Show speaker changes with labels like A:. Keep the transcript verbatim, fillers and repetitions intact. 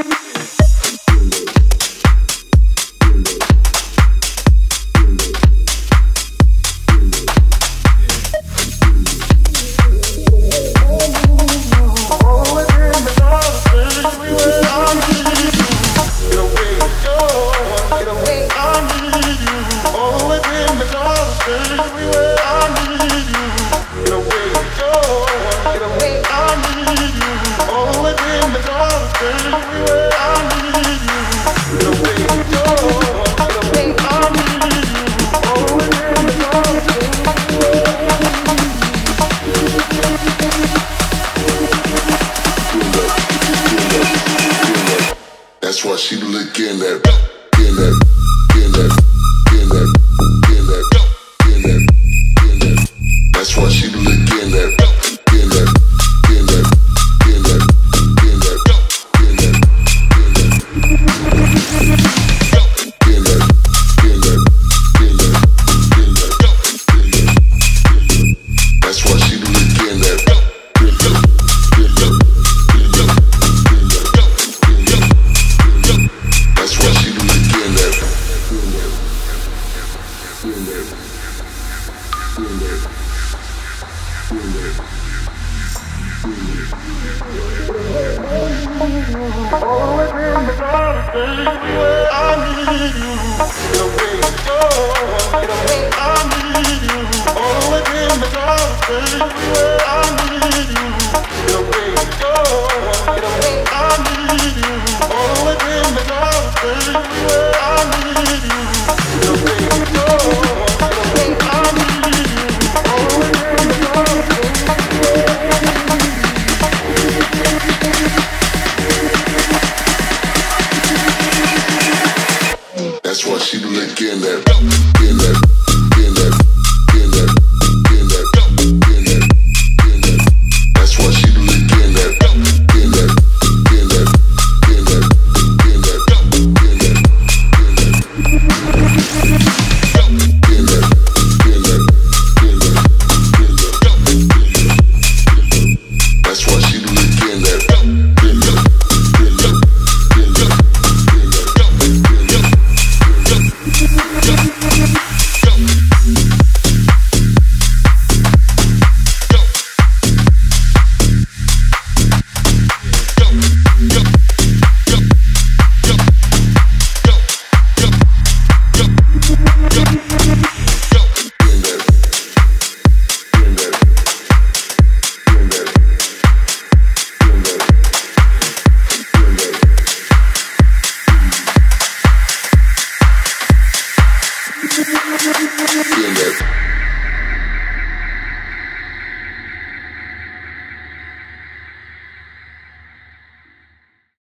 A: That's why she looking at, in that, in that, in that, in that, in that, in that. That's why she looking at, in that, in that, in that, in that, in that, in that, in that, in that, in that, in that. That's why she looking at. That's why she looking at, in that.